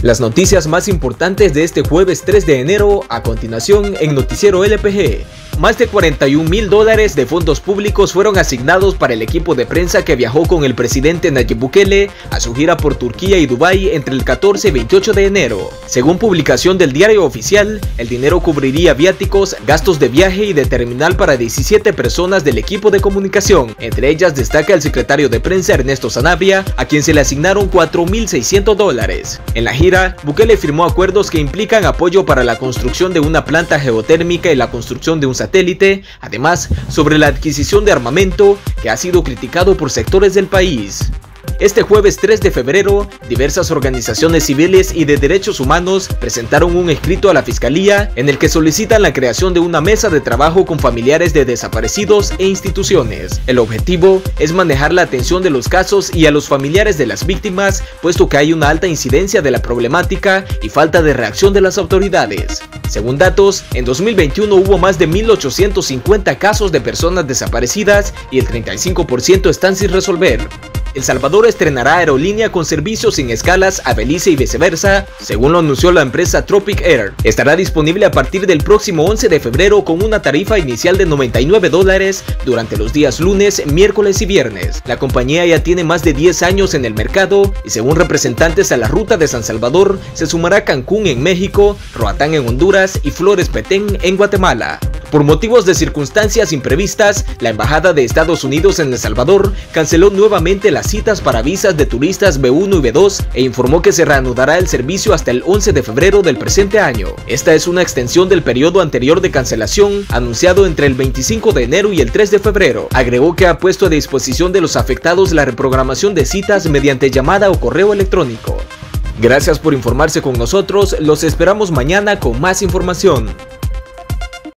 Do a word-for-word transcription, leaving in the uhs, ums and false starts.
Las noticias más importantes de este jueves tres de enero, a continuación en Noticiero L P G. Más de cuarenta y un mil dólares de fondos públicos fueron asignados para el equipo de prensa que viajó con el presidente Nayib Bukele a su gira por Turquía y Dubái entre el catorce y veintiocho de enero. Según publicación del Diario Oficial, el dinero cubriría viáticos, gastos de viaje y de terminal para diecisiete personas del equipo de comunicación. Entre ellas destaca el secretario de prensa Ernesto Sanabria, a quien se le asignaron cuatro mil seiscientos dólares. En la gira, Bukele firmó acuerdos que implican apoyo para la construcción de una planta geotérmica y la construcción de un satélite, además sobre la adquisición de armamento que ha sido criticado por sectores del país. Este jueves tres de febrero, diversas organizaciones civiles y de derechos humanos presentaron un escrito a la Fiscalía en el que solicitan la creación de una mesa de trabajo con familiares de desaparecidos e instituciones. El objetivo es manejar la atención de los casos y a los familiares de las víctimas, puesto que hay una alta incidencia de la problemática y falta de reacción de las autoridades. Según datos, en dos mil veintiuno hubo más de mil ochocientos cincuenta casos de personas desaparecidas y el treinta y cinco por ciento están sin resolver. El Salvador estrenará aerolínea con servicios sin escalas a Belice y viceversa, según lo anunció la empresa Tropic Air. Estará disponible a partir del próximo once de febrero con una tarifa inicial de noventa y nueve dólares durante los días lunes, miércoles y viernes. La compañía ya tiene más de diez años en el mercado y según representantes a la ruta de San Salvador, se sumará Cancún en México, Roatán en Honduras y Flores Petén en Guatemala. Por motivos de circunstancias imprevistas, la Embajada de Estados Unidos en El Salvador canceló nuevamente las citas para visas de turistas B uno y B dos e informó que se reanudará el servicio hasta el once de febrero del presente año. Esta es una extensión del periodo anterior de cancelación, anunciado entre el veinticinco de enero y el tres de febrero. Agregó que ha puesto a disposición de los afectados la reprogramación de citas mediante llamada o correo electrónico. Gracias por informarse con nosotros, los esperamos mañana con más información.